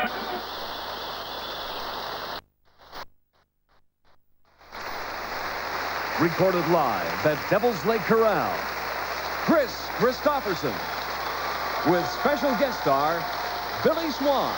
Recorded live at Devil's Lake Corral, Kris Kristofferson, with special guest star, Billy Swan.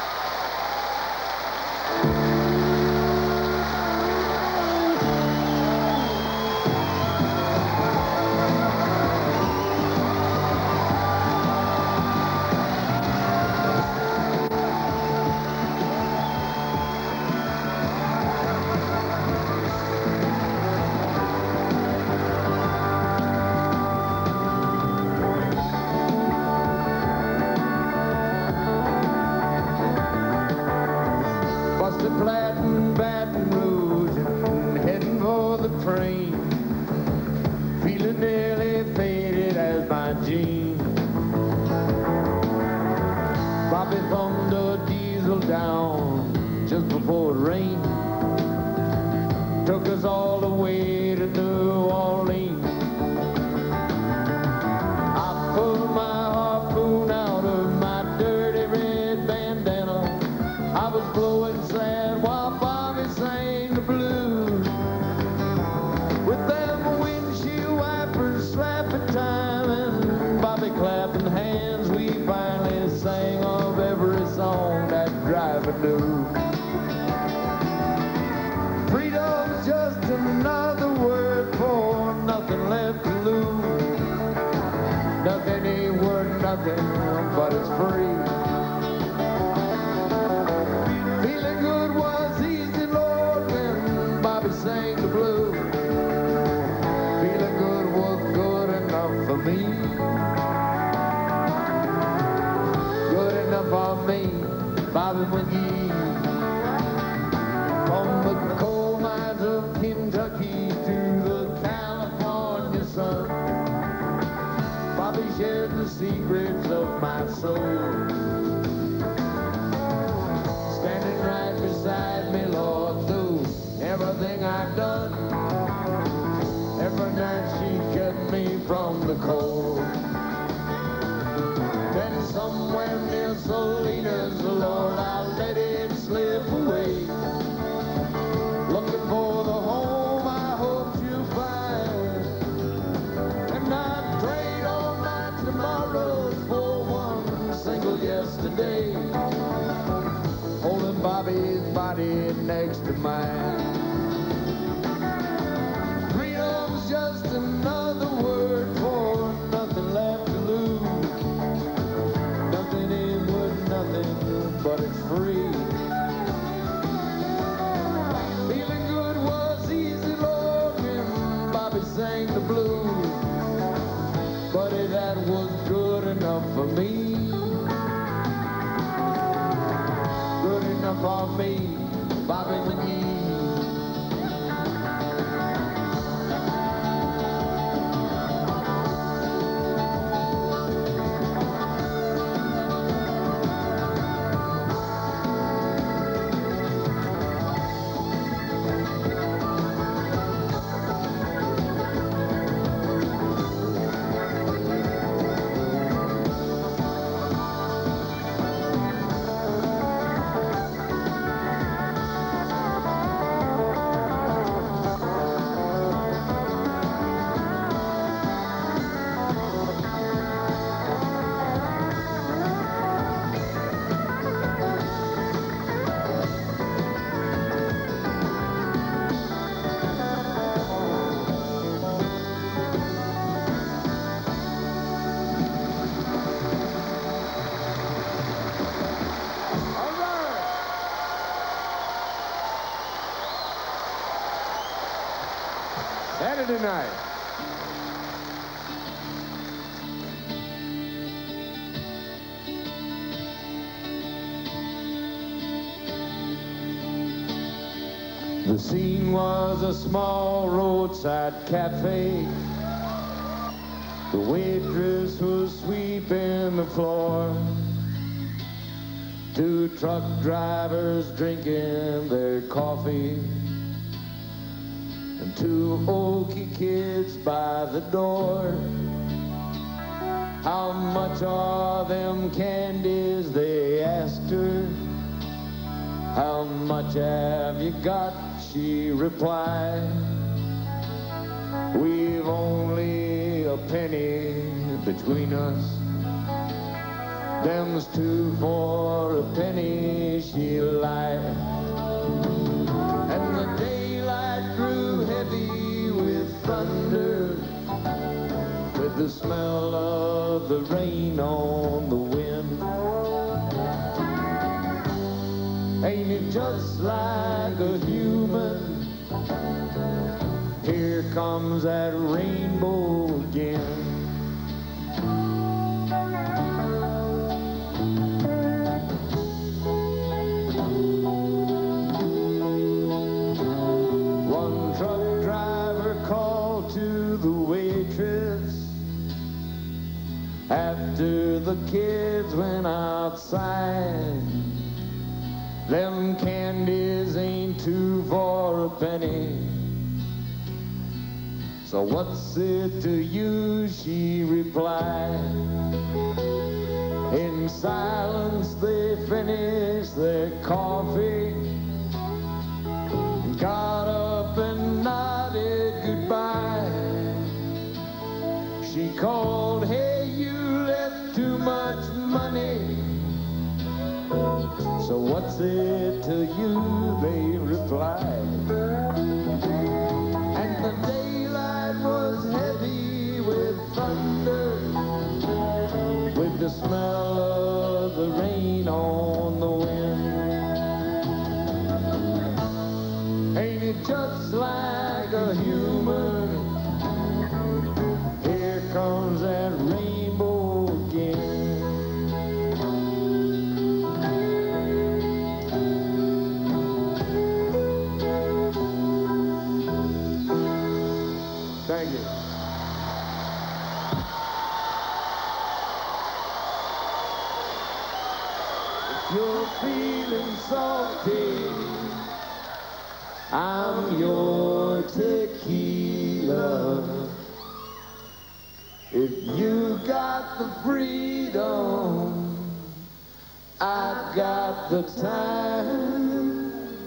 Bobby thumbed a diesel down just before it rained. Took us all the way to New Orleans. I pulled my harpoon out of my dirty red bandana. I was blowing sad while Bobby sang the blues. With them windshield wipers slapping time and Bobby clapping hands, we finally sang of every song that driver knew. Freedom's just another word for nothing left to lose. Nothing ain't worth nothing, but it's free. Feeling good was easy, Lord, when Bobby sang the blues. Feeling good was good enough for me. Good enough for me, Bobby McGee. From the coal mines of Kentucky to the California sun, Bobby shared the secrets of my soul. Standing right beside me, Lord, through everything I've done. Every night she kept me from the cold. Then somewhere near Salinas, Lord, I let it slip away. Looking for the home I hope you'll find. And I'd trade all my tomorrows for one single yesterday. Holding Bobby's body next to mine. Freedom's just another word for nothing left to lose. Nothing ain't worth nothing, but it's free. Feeling good was easy, Lord, when Bobby sang the blues. Buddy, that was good enough for me. Good enough for me, Bobby McGee. Saturday night. The scene was a small roadside cafe. The waitress was sweeping the floor. Two truck drivers drinking their coffee. And two oaky kids by the door. How much are them candies, they asked her. How much have you got? She replied, we've only a penny between us. Them's two for a penny, she lied. And the daylight grew heavy with thunder, with the smell of the rain on the wind. Ain't it just like a human? Here comes that rainbow again. One truck driver called to the waitress after the kids went outside. Them candies ain't two for a penny. So what's it to you? She replied. In silence they finished their coffee, got up and nodded goodbye. She called, hey, you left too much money. So what's it to you? They replied. And the daylight was heavy with thunder, with the smell of the rain on the wind. Ain't it just like a human? Here comes that rainbow again. Thank you. If you're feeling salty, I'm your tequila. If you got the freedom, I've got the time.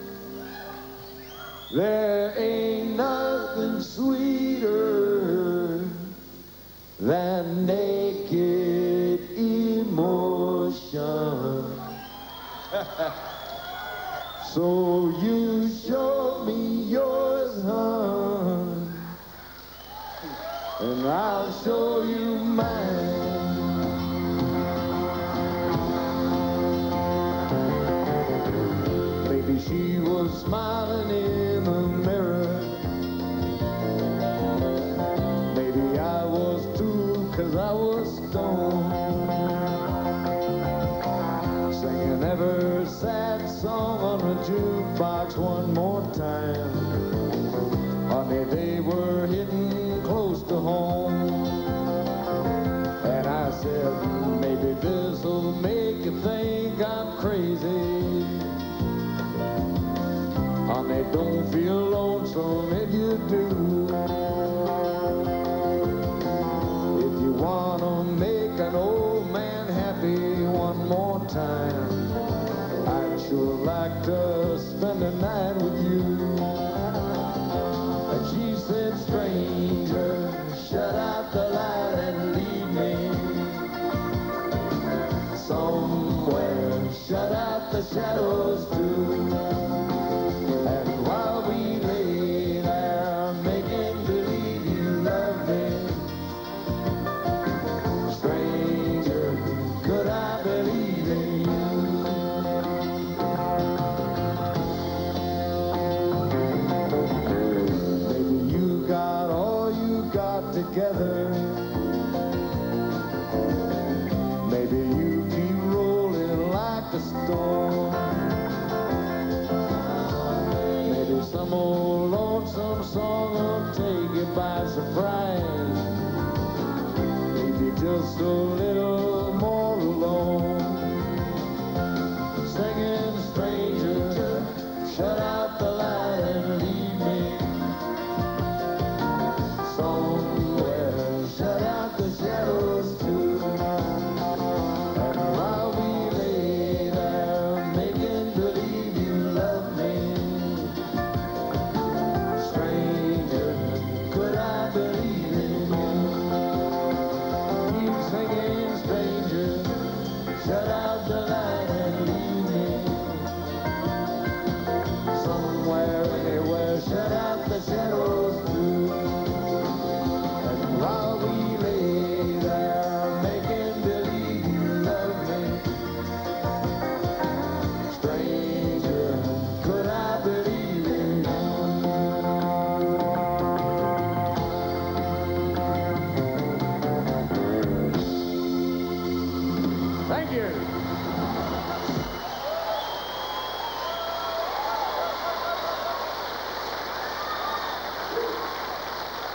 There ain't nothing sweeter than naked emotion. So you show me yours, hon, and I'll show you mine. Maybe she was smiling in the mirror. Maybe I was too, 'cause I was stoned, singing every sad song on the jukebox one more time. Honey, they were hitting close to home, and I said, maybe this'll make you think I'm crazy. Honey, don't feel lonesome if you do. If you wanna make an old man happy one more time, I'd sure like to spend a night with you. And she said, stranger, shut out the light and leave me somewhere. Shut out the shadows too. And while we lay there making believe you love me, stranger, could I believe in you? Maybe you got all you got together. Maybe you keep rolling like a stone. Maybe some old lonesome song will take you by surprise. Maybe just a little more alone, singing, stranger, shut out the light and leave me somewhere. Shut out the shadows too. And while we lay there making believe you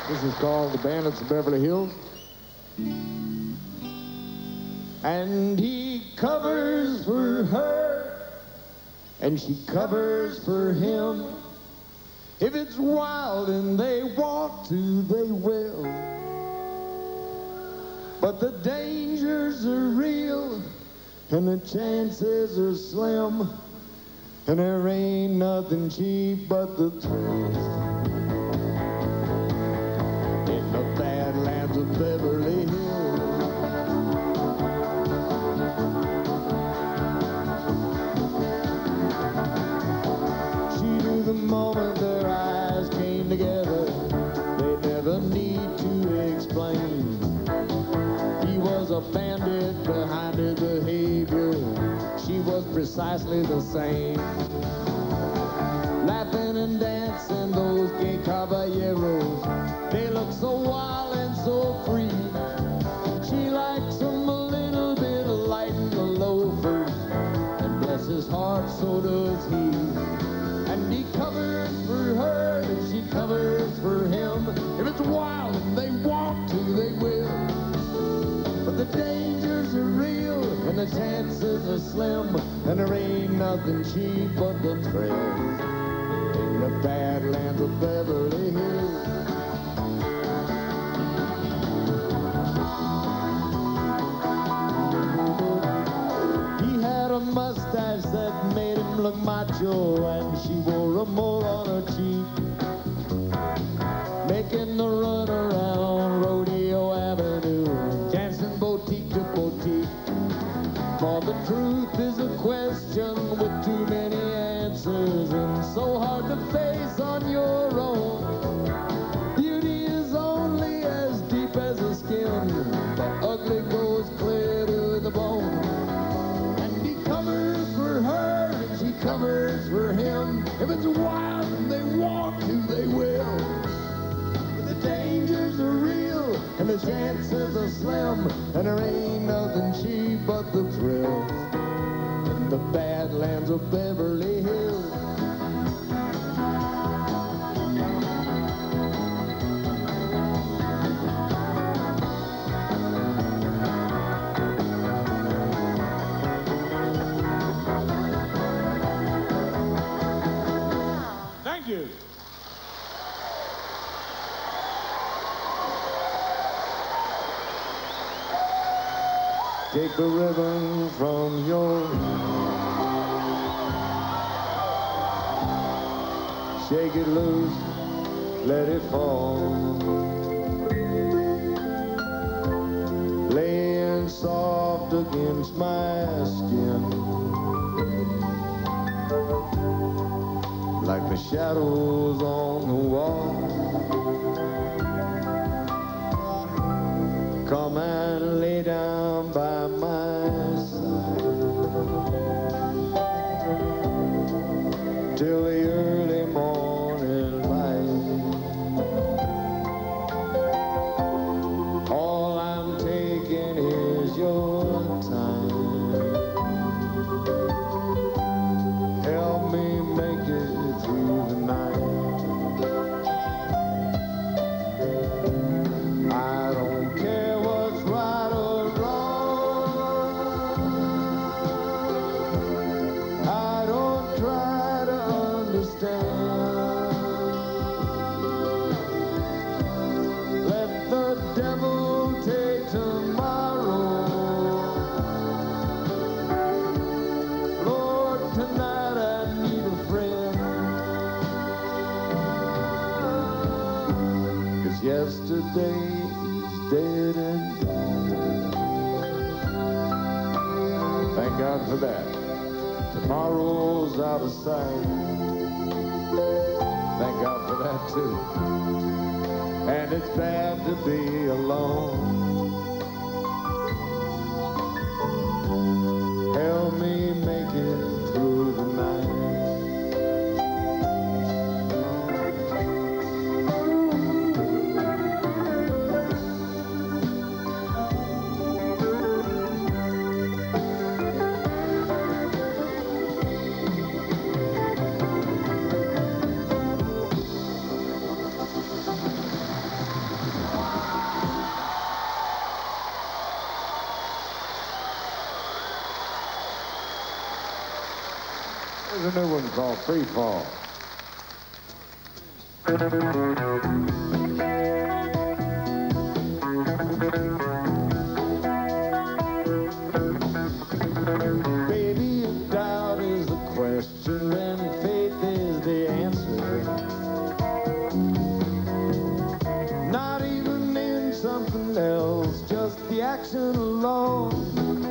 This is called The Bandits of Beverly Hills. And he covers for her, and she covers for him. If it's wild and they want to, they will. But the dangers are real, and the chances are slim. And there ain't nothing cheap but the thrills. In the Badlands of Beverly Hills. She knew the moment their eyes came together, they never need to explain. He was a bandit behind his behavior. She was precisely the same. Laughing and dancing, those gay caballeros, they look so wild and so free. She likes them a little bit light in the loafers, and bless his heart, so does he. And he covers for her, and she covers for him. If it's wild and they want to, they will. But the dangers are real, and the chances are slim, and there ain't nothing cheap but the thrill. In the Badlands of Beverly Hills. He had a mustache that made him look macho, and she wore a mole on her cheek, making the run around Rodeo Avenue, dancing boutique to boutique. For the truth is a question with too many answers, and so hard to face on your own. Beauty is only as deep as the skin, but ugly goes clear to the bone. And he covers for her, and she covers for him. If it's wild and they want to, they will. But the dangers are real, and the chances are slim, and there ain't nothing cheap but the thrills. In the Badlands of Beverly Hills. Thank you. Take the ribbon from your, shake it loose, let it fall. Laying soft against my skin, like the shadows on the wall. Come and lay down by my side till the early morning light. All I'm taking is your time. Help me make it through the night. I don't care what's right or wrong. I don't try to understand. Let the devil take tomorrow. Lord, tonight I need a friend. 'Cause yesterday's dead and gone. Thank God for that. Tomorrow's out of sight. Thank God for that too. And it's bad to be alone. Help me make it through the night. Here's a new one called Free Fall. Baby, if doubt is the question, then faith is the answer. Not even in something else, just the action alone.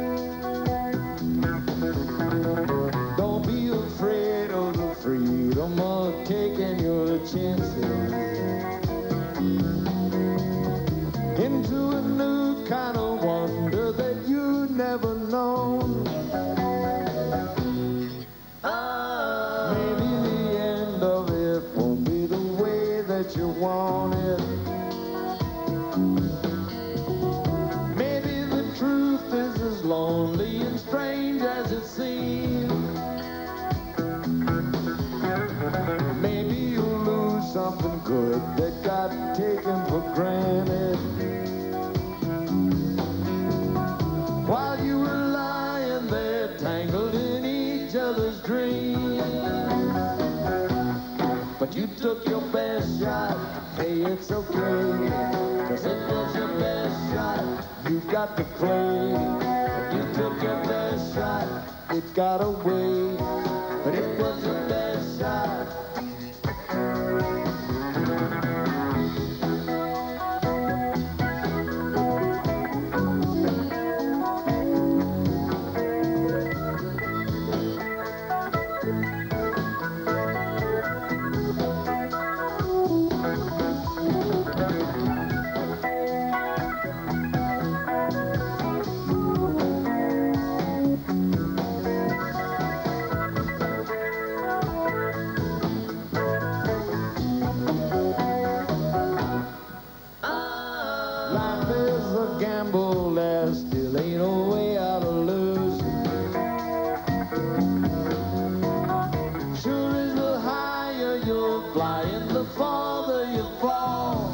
Don't be afraid of the freedom of taking your chances into a new kind of wonder that you never known. Maybe the end of it won't be the way that you want it. Maybe the truth is as lonely and strange as it seems. Maybe you'll lose something good that got taken for granted. While you were lying there tangled in each other's dreams. But you took your best shot, hey, it's okay, 'cause it was your best shot, you got to play. You took your best shot, it got away, but it was your best shot. Life is a gamble, there still ain't no way out of losing. Sure as the higher you're flying, the farther you fall.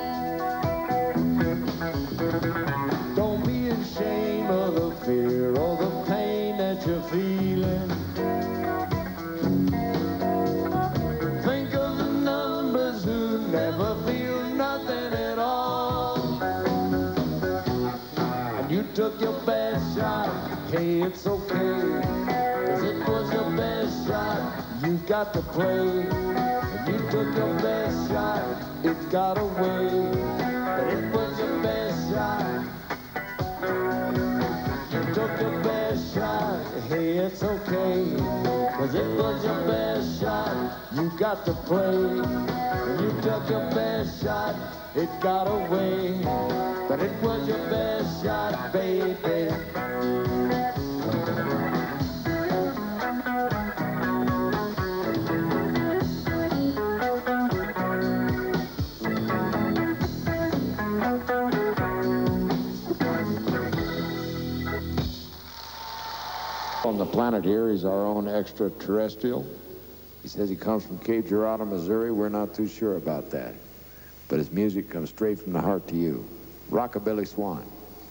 Don't be ashamed of the fear or the pain that you're feeling. Think of the numbers who never feel nothing at all. And you took your best shot, hey, it's okay, 'cause it was your best shot, you got to play. And you took your best shot, it got away, but it was your best shot. You took your best shot, hey, it's okay, 'cause it was your best shot, you got to play. And you took your best shot, it got away, but it was your best shot, baby. On the planet here, he's our own extraterrestrial. He says he comes from Cape Girardeau, Missouri. We're not too sure about that. But his music comes straight from the heart to you. Rockabilly Swan.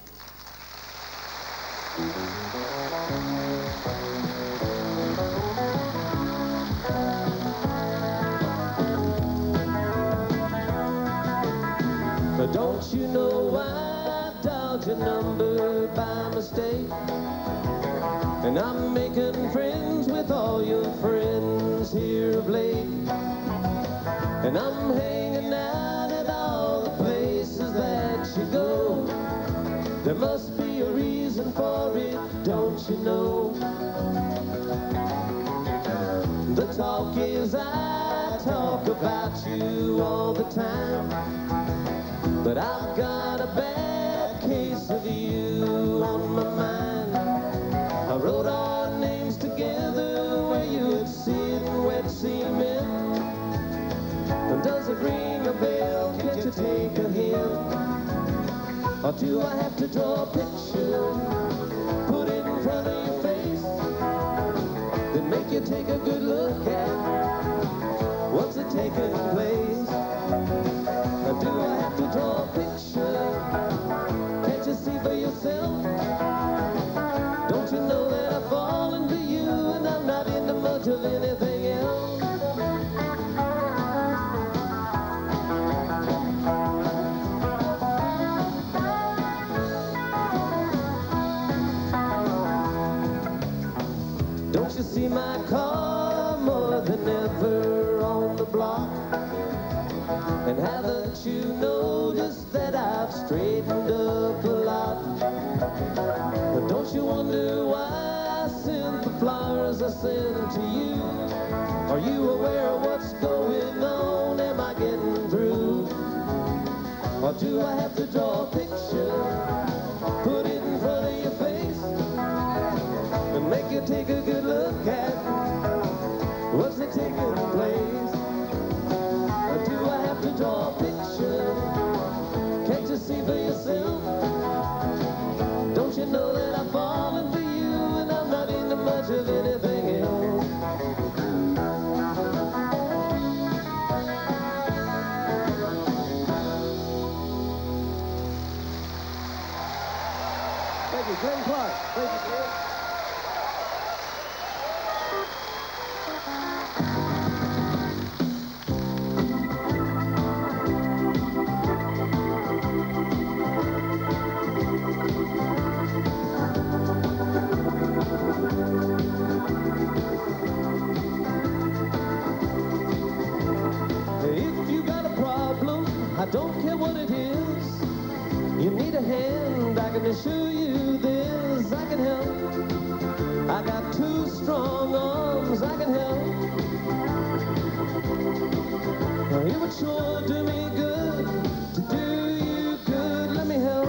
But don't you know I dialed your number by mistake? And I'm making friends with all your friends here of late. And I'm hanging out at all the places that you go. There must be a reason for it, don't you know? The talk is I talk about you all the time, but I've got a bad case of you on my mind. I wrote our names together where you'd sit in wet cement. And does it ring a bell? Can't you take a hint? Or do I have to draw a picture, put it in front of your face, then make you take a good look at what's it taking place? Or do I have to draw a picture? Can't you see for yourself? Don't you know that I've fallen for you and I'm not into much much of anything else. Don't you see my car more than ever on the block? And haven't you noticed that I've straightened up a lot? But don't you wonder why I sent the flowers I sent to you? Are you aware of what's going on? Am I getting through? Or do I have to draw a picture, put it in front of your face, and make you take a good look at what's taking place? Or do I have to draw a picture? Can't you see for yourself? Don't you know that I've fallen for you and I'm not into much of anything else? Thank you, Glenn Clark. Thank you, Glenn. If you got a problem, I don't care what it is. You need a hand, I can assure you this. I can help. I got two strong arms, I can help. It would sure do me good to do you good. Let me help.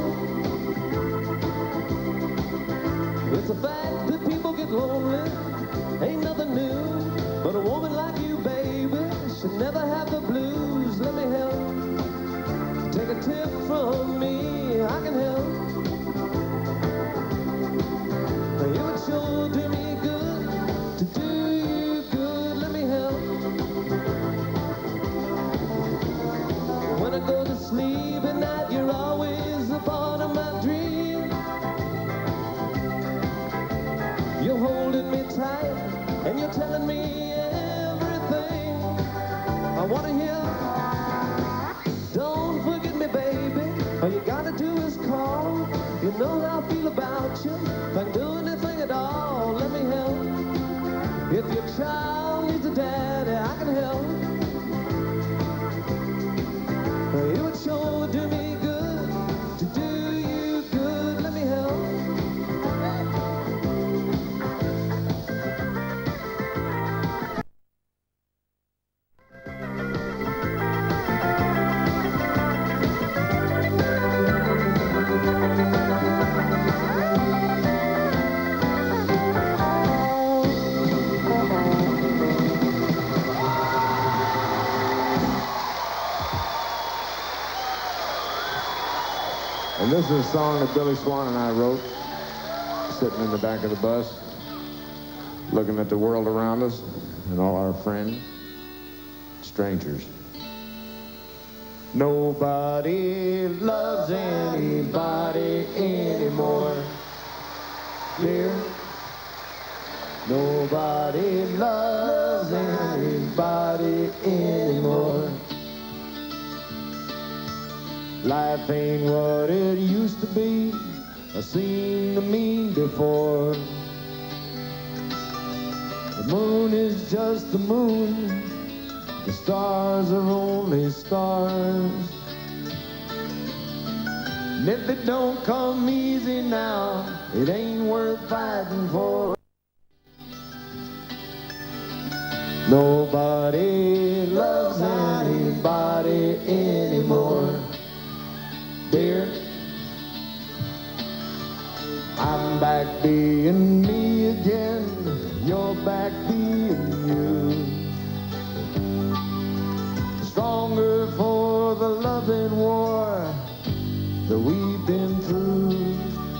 It's a fact that people get lonely, ain't nothing new. But a woman like you, baby, should never have the blues. Let me help. Take a tip from me, I can help. It would sure do me good to do you good. Let me help. When I go to sleep at night, you're always a part of my dream. You're holding me tight and you're telling me everything I want to hear. Don't forget me, baby. All you gotta do is call. You know how I feel about you. If I can do anything at all, let me help. If your child needs a daddy, I can help. It would sure do me good to do you good. Let me help. And this is a song that Billy Swan and I wrote, sitting in the back of the bus, looking at the world around us and all our friends, strangers. Nobody loves anybody anymore, dear. Nobody loves anybody anymore. Life ain't what it used to be, or seemed to me before. The moon is just the moon, the stars are only stars. And if it don't come easy now, it ain't worth fighting for. Nobody loves anybody anymore, dear. I'm back being me again, you're back being you. Stronger for the loving war that we've been through.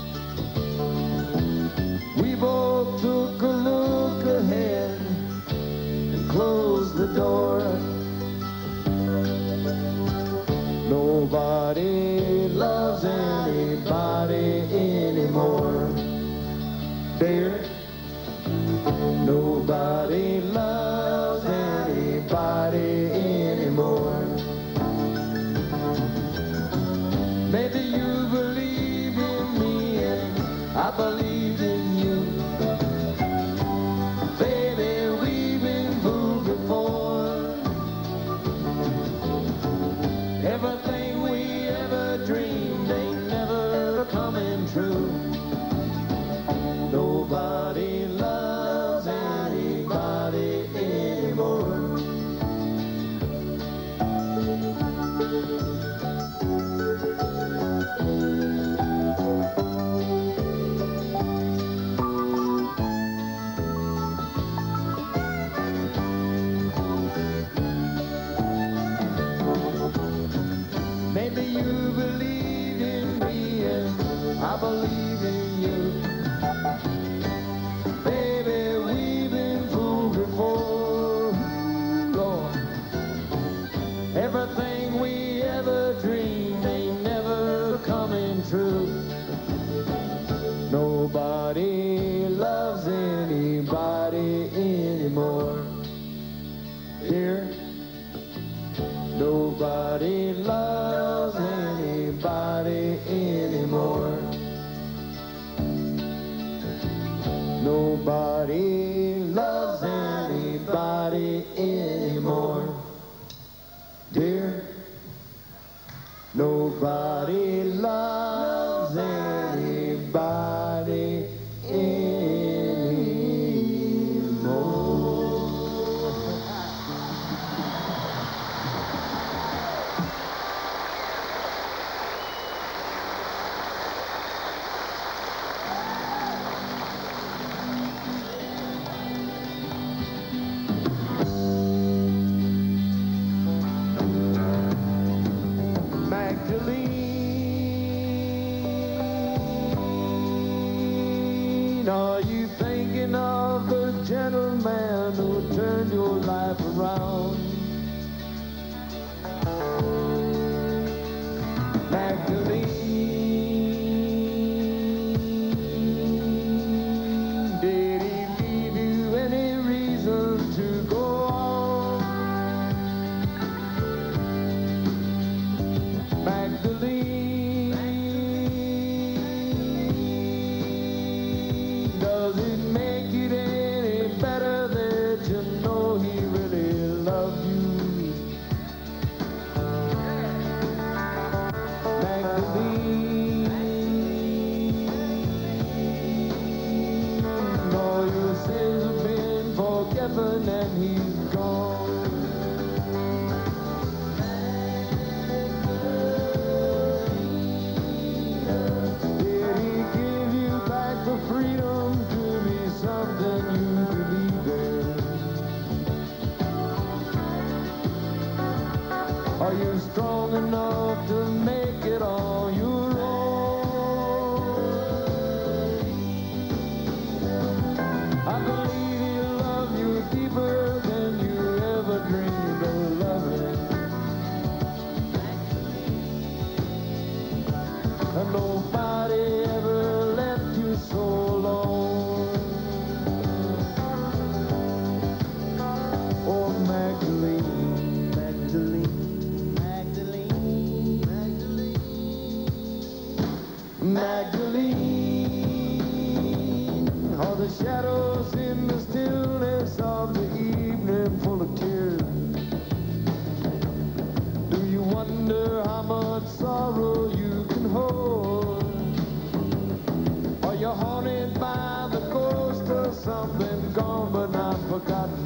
We both took a look ahead and closed the door. Nobody loves anybody anymore, dear. Nobody anymore. Here, nobody loves anybody anymore. Nobody loves anybody anymore. Dear, nobody loves anybody anymore. Magdalene, are you thinking of the gentleman who turned your life around? Magdalene, did he leave you any reason to go on? Magdalene, does it make it any better that you know he really loved you? Magdalene, all your sins have been forgiven and he's gone. Did he give you back the freedom to be something you believe in? Are you strong enough to make it on your own? I believe he'll love you deeper than you ever dreamed of loving. And nobody ever left you so alone. Oh, Magdalene, Magdalene, Magdalene, Magdalene, Magdalene, are the shadows in the stillness of the evening full of tears? Do you wonder how much sorrow you can hold? Are you haunted by the ghost of something gone but not forgotten?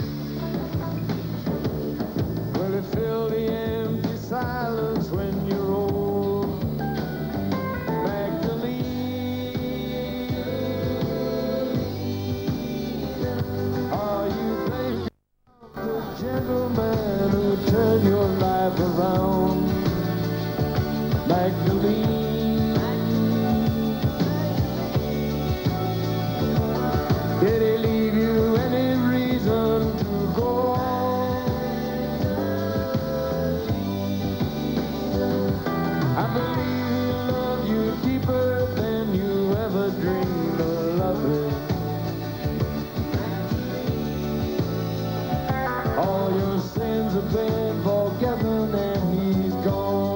Will it fill the empty silence when you're old? Magdalene, are you thinking of the gentleman who turned your life around? Magdalene, did he leave you any reason to go on? I believe he'll love you deeper than you ever dreamed of loving. All your sins have been forgiven and he's gone.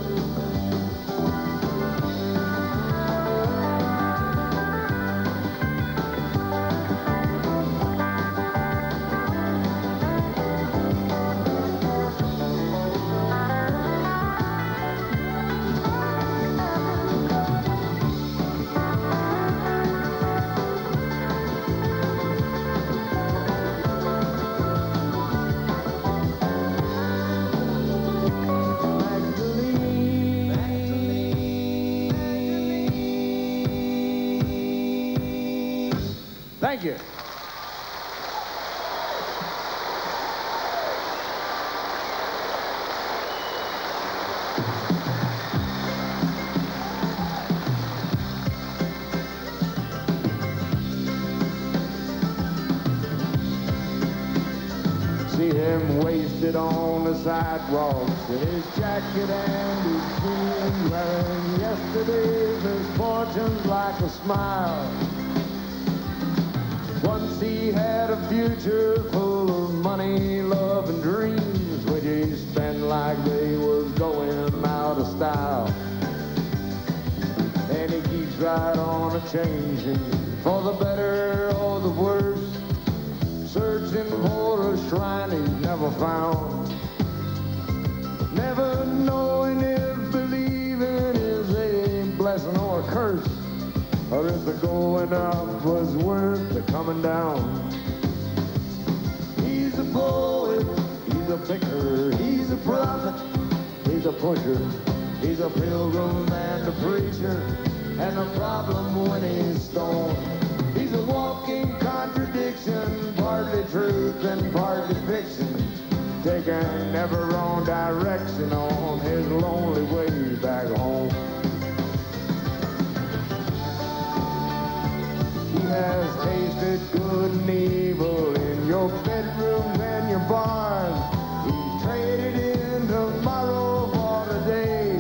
Thank you. See him wasted on the sidewalks in his jacket and his jeans, wearing yesterday's misfortunes like a smile. Once he had a future full of money, love, and dreams, which he spent like they was going out of style. And he keeps right on a-changing for the better or the worse, searching for a shrine he's never found, never knowing if believing is a blessing or a curse, or if the going up was worth the coming down. He's a poet, he's a picker, he's a prophet, he's a pusher, he's a pilgrim and a preacher, and a problem when he's stoned. He's a walking contradiction, partly truth and partly fiction, taking every wrong direction on his lonely way back home. He has tasted good and evil in your bedrooms and your bars. He's traded in tomorrow for today,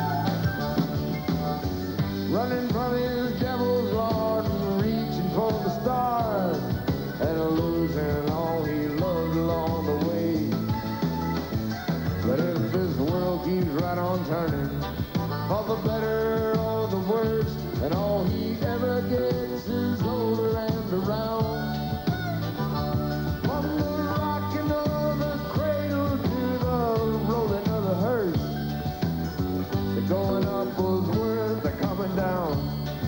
running from his devil's lord and reaching for the stars, and losing all he loved along the way. But if this world keeps right on turning, for the better or the worse, and all he ever gets is older and around, from the rocking of the cradle to the rolling of the hearse, the going up was worth the coming down.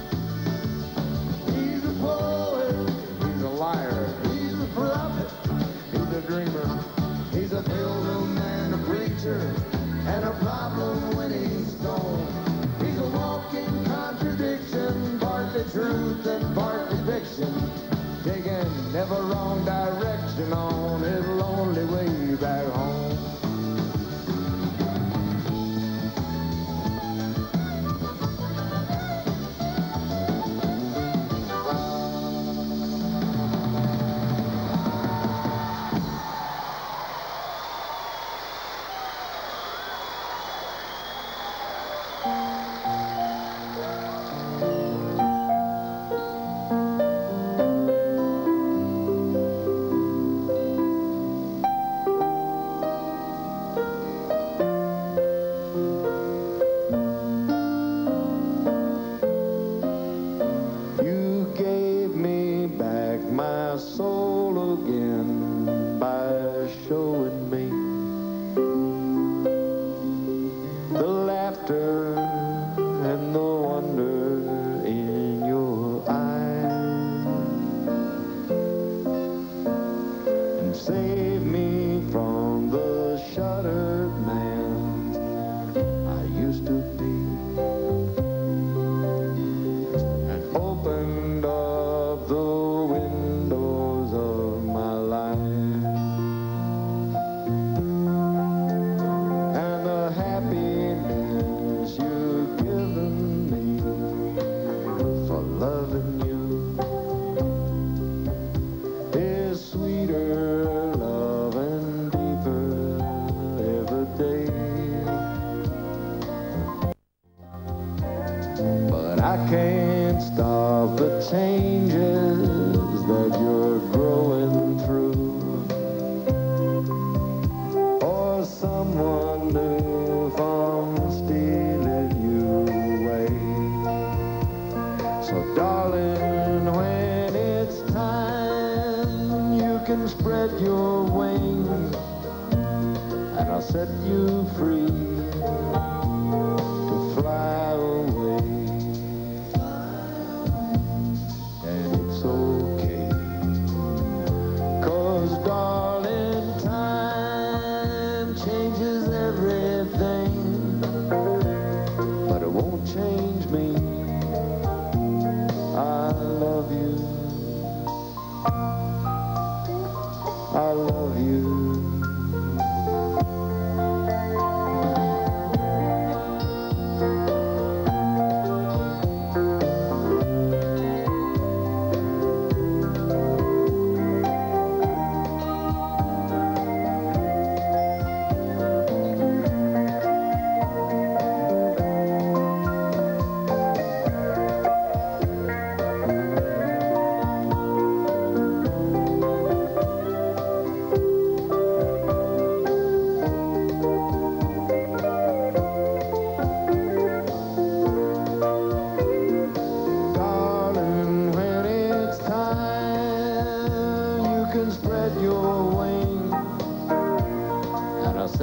He's a poet, he's a liar, he's a prophet, he's a dreamer, he's a pilgrim and a preacher, and a problem when he's stoned. He's a walking contradiction, partly truth and partly fiction, taking never wrong direction on his lonely way back home.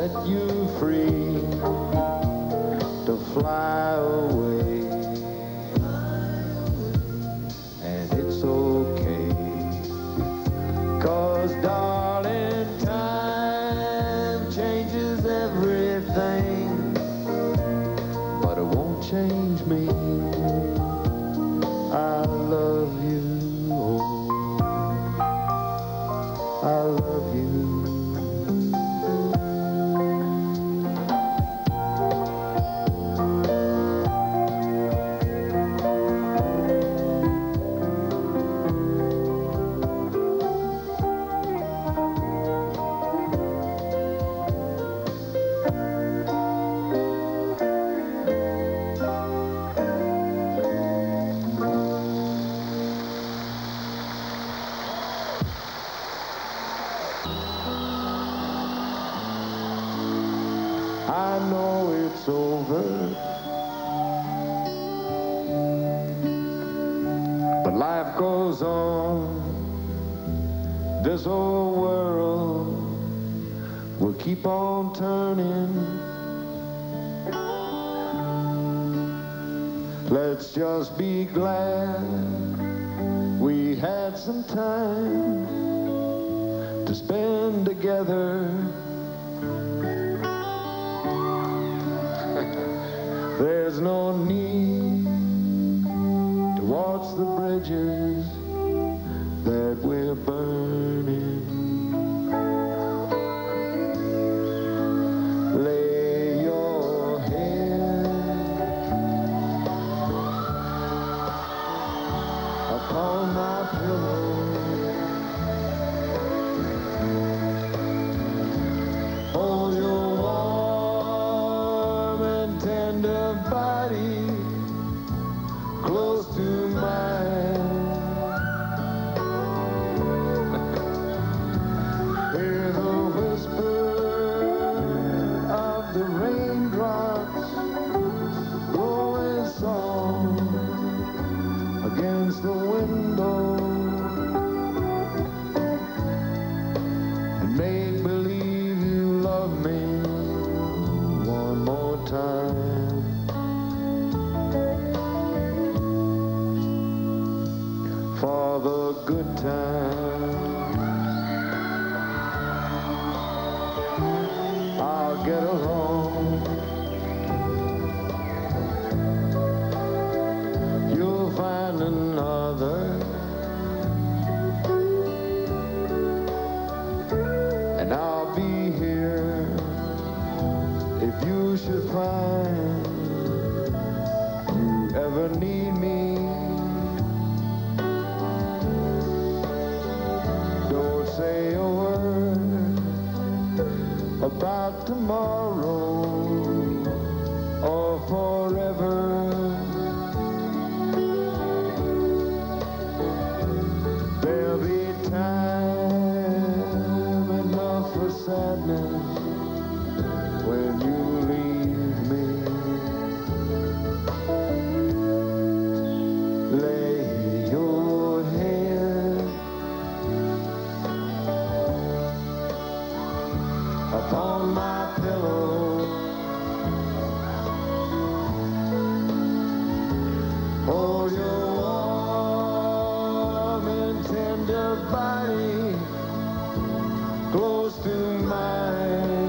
set you free to fly away. And it's okay, 'cause darling, time changes everything, but it won't change me. I love you, oh, I love you. I know it's over, but life goes on. This whole world will keep on turning. Let's just be glad we had some time to spend together. There's no need to watch the bridges that we're burning. Lay your head upon my pillow. Hold your warm and tender body close to mine. Hear the whisper of the raindrops blowing song against the window, and make believe you love me one more time. For the good times, I'll get along. You'll find another, and I'll be here if you should find you ever need me. Don't say a word about tomorrow or forever. There'll be time enough for sadness when you leave me. Lay your head upon my pillow. Hold your warm and tender body close to mine.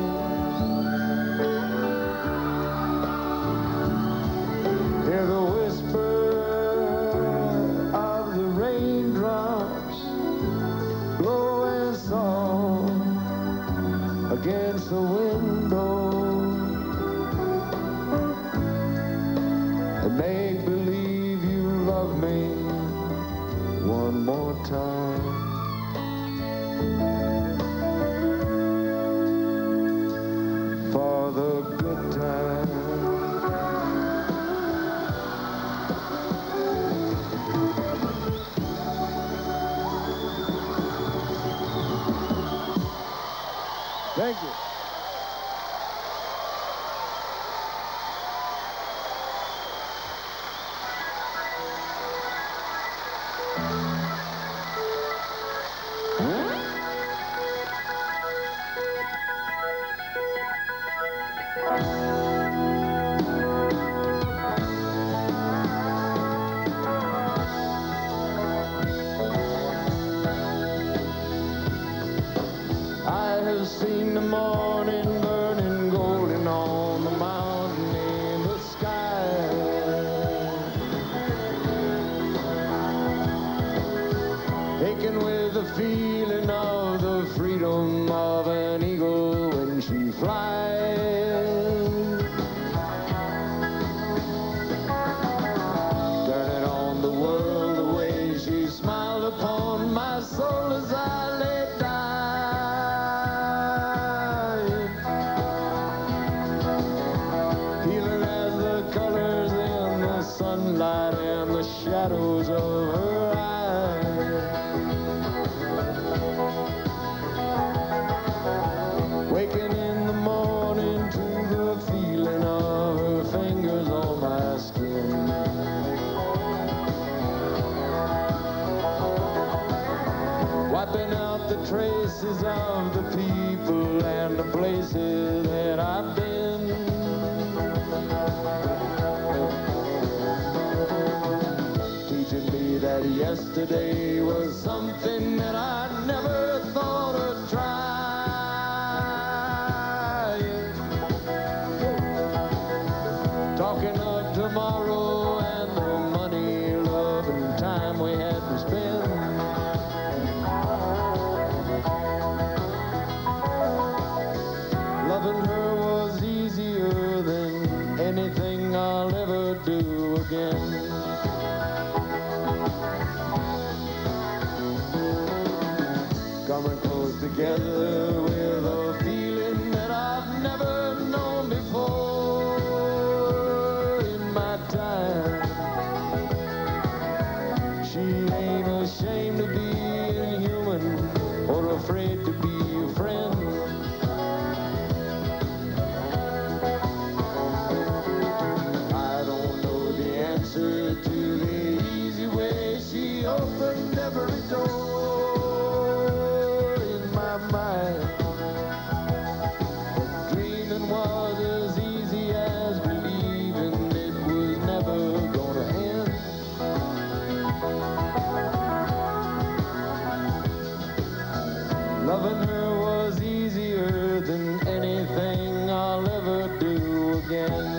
Hear the whisper of the raindrops blowing song against the window, and make believe you love me one more time. For the good times. Thank you. I have seen the morning burning golden on the mountain in the sky. Aching with the feeling of the freedom of an eagle when she flies. Turning on the world the way she smiled upon my soul as I lay dying. Healing as the colors in the sunlight and the shadows of her eyes. Waking in the morning to the feeling of her fingers on my skin. Wiping out the traces of the people and the places that I've been. Teaching me that yesterday was something that I never thought of trying. Talking of tomorrow and the money, love, and time we had to spend. Loving her was easier than anything I'll ever do again. Coming close together with a feeling that I've never known before in my time. She ain't ashamed to be human or afraid to be a friend. I don't know the answer to the easy way she opened every door in my mind. But dreaming was as easy as believing it was never gonna end. Loving her was easier than anything I'll ever do again.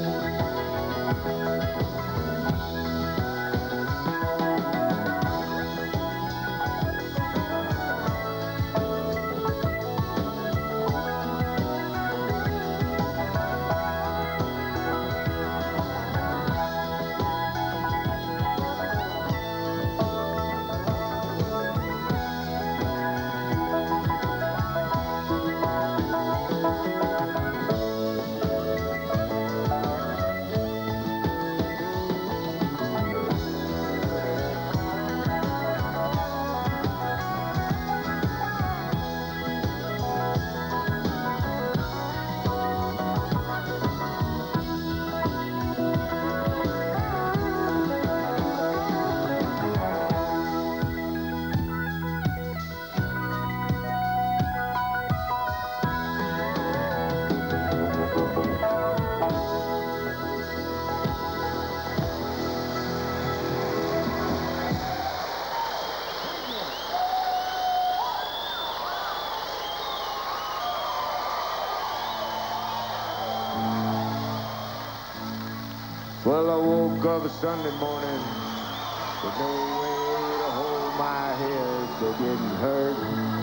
Well, I woke up Sunday morning with no way to hold my head that didn't hurt.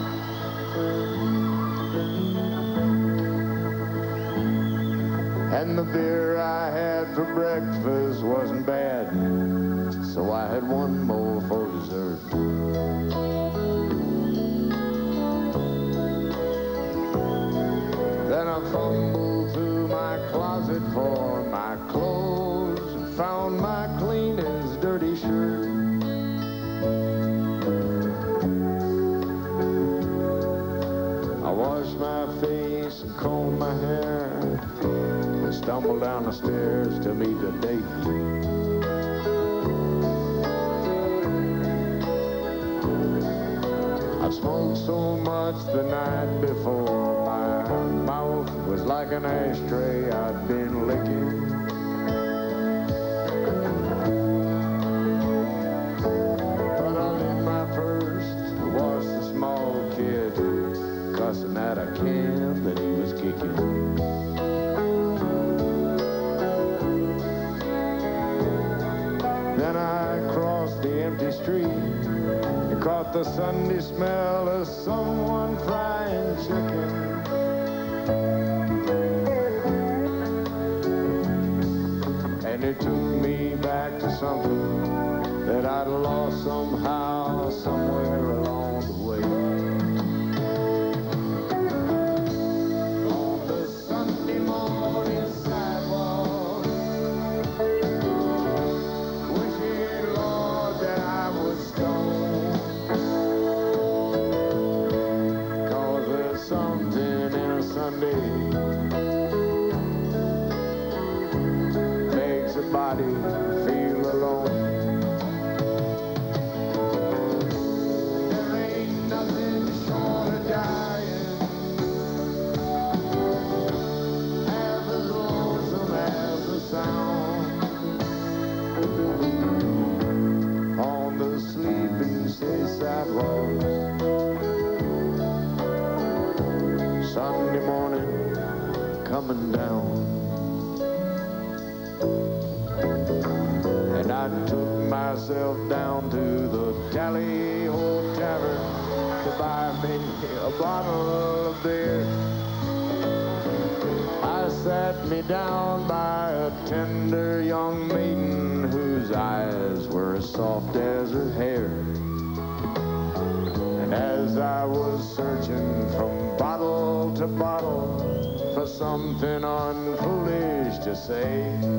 And the beer I had for breakfast wasn't bad, so I had one more for dessert. Then I fumbled through my closet for my clothes and found my cleanest dirty shirt. I washed my face and combed my hair and stumbled down the stairs to meet a date. I smoked so much the night before, my mouth was like an ashtray I'd been licking. But I lit my first, watched the small kid cussing at a can that he was kicking. Then I crossed the empty street and caught the Sunday smell of someone frying chicken. And it took me back to something that I'd lost somehow, somewhere along the way. On the Sunday morning sidewalk, wishing, Lord, that I was stoned. 'Cause there's something in a Sunday makes a body feel alone. There ain't nothing short of dying half as lonesome as the sound on the sleeping city sidewalks. Sunday morning coming down. And I took myself down to the Tally-Ho Tavern to buy me a bottle of beer. I sat me down by a tender young maiden whose eyes were as soft as her hair. And as I was searching from bottle to bottle for something unfoolish to say,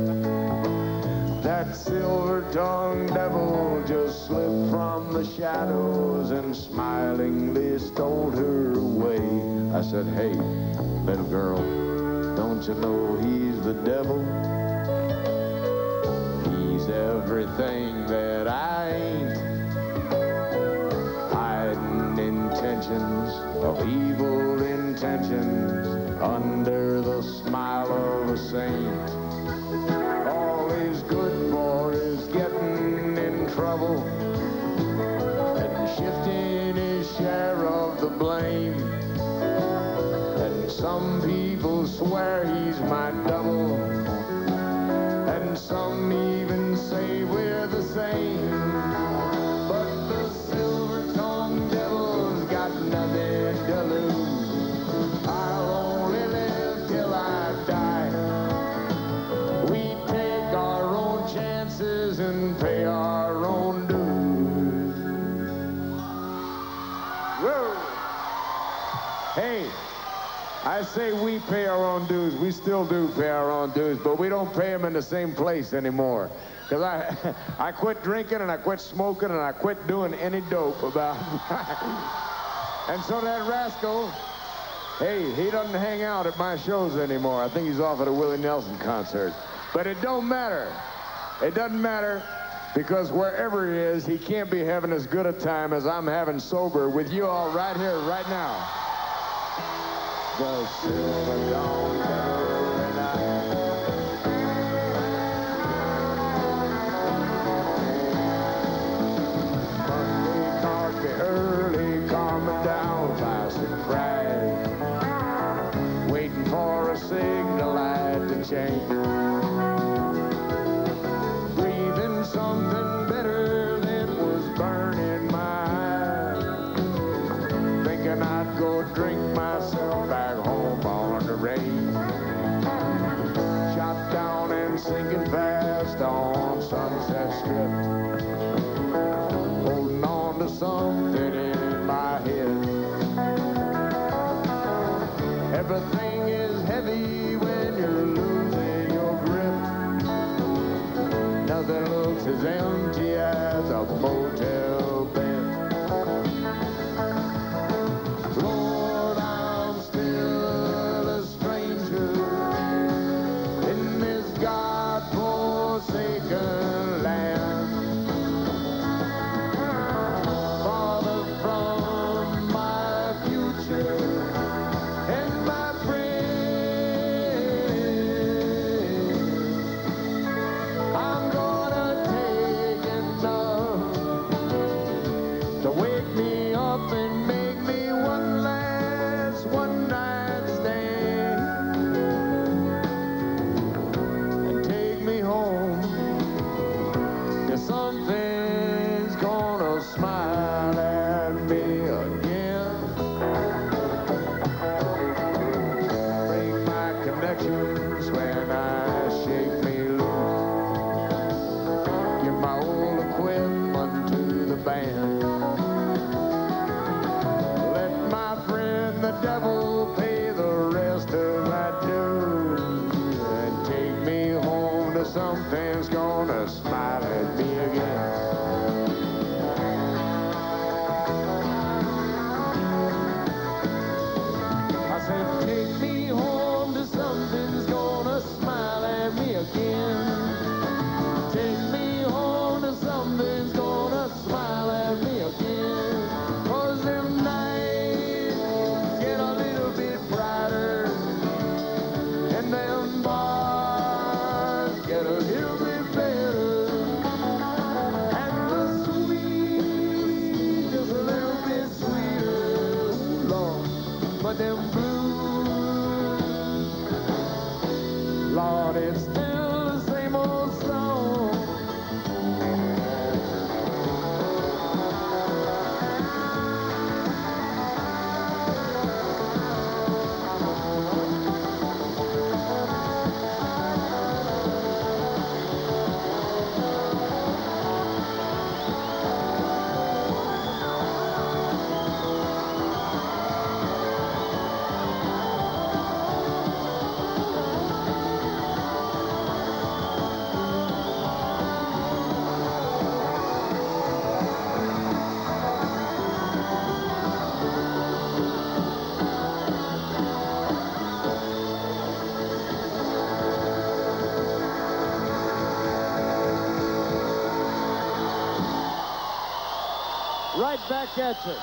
that silver-tongued devil just slipped from the shadows and smilingly stole her away. I said, hey, little girl, don't you know he's the devil? He's everything that I ain't. Hiding intentions of evil intentions under the smile of a saint. All he's good for is getting in trouble and shifting his share of the blame. And some people swear he's my double, and some even say we're the same. But the silver-tongued devil's got nothing to lose. I'll only live till I die. We take our own chances and pay our own dues. Whoa! Hey, I say we pay our own dues. We still do pay our own dues, but we don't pay them in the same place anymore. Because I quit drinking and I quit smoking and I quit doing any dope about And so that rascal, hey, he doesn't hang out at my shows anymore. I think he's off at a Willie Nelson concert. But it don't matter. It doesn't matter, because wherever he is, he can't be having as good a time as I'm having sober with you all right here, right now. The silver dawn devil and Monday caught me early, calming down by surprise, waiting for a signal light to change. Breathing something bitter that was burning my eyes, thinking I'd go drink myself back home on the range. Shot down and sinking fast on Sunset Strip, holding on to something in my head. Everything is heavy when you're losing your grip. Nothing looks as empty as a motel bed. Lord, I'm still a stranger in this God-forsaken land. Farther from my future and my friends right back at you.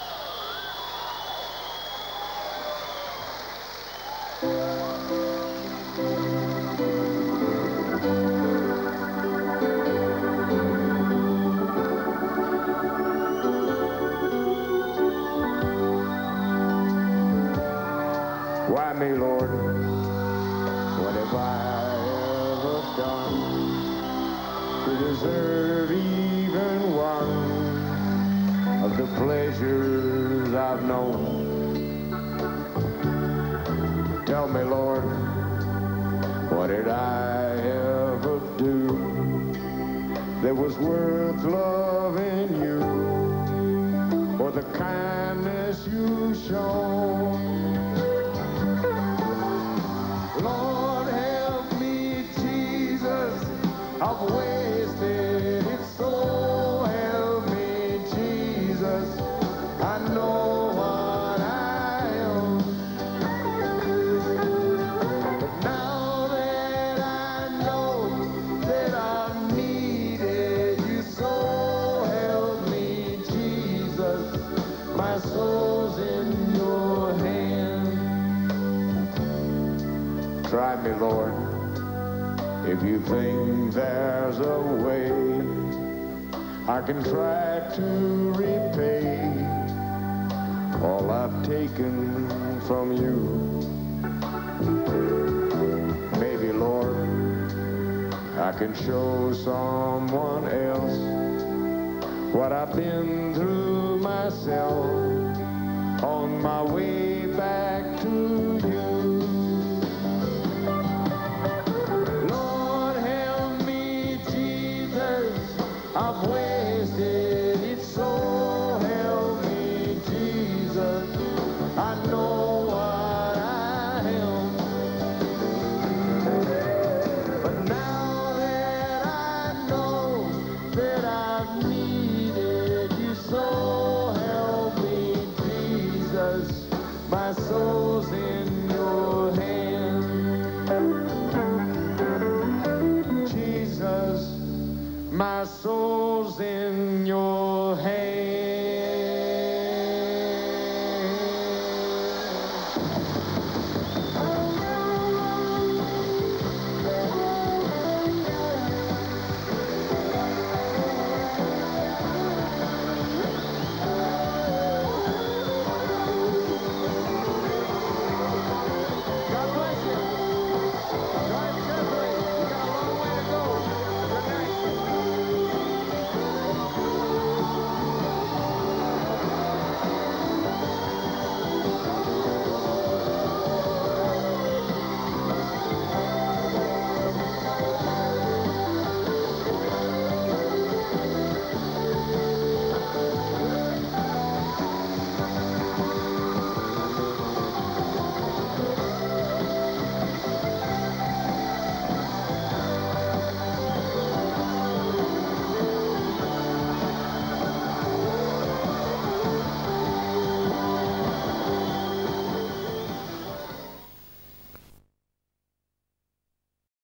Why me, Lord? What have I ever done to deserve even one of the pleasures I've known? Tell me, Lord, what did I ever do that was worth loving you, or the kindness you shown? Lord, help me, Jesus, I've wasted it so. Help me, Jesus, I know what I am. But now that I know that I've needed you so, help me, Jesus, my soul's in your hands. Try me, Lord, if you think there's a way I can try to repay all I've taken from you. Maybe, Lord, I can show someone else what I've been through myself on my way back to you.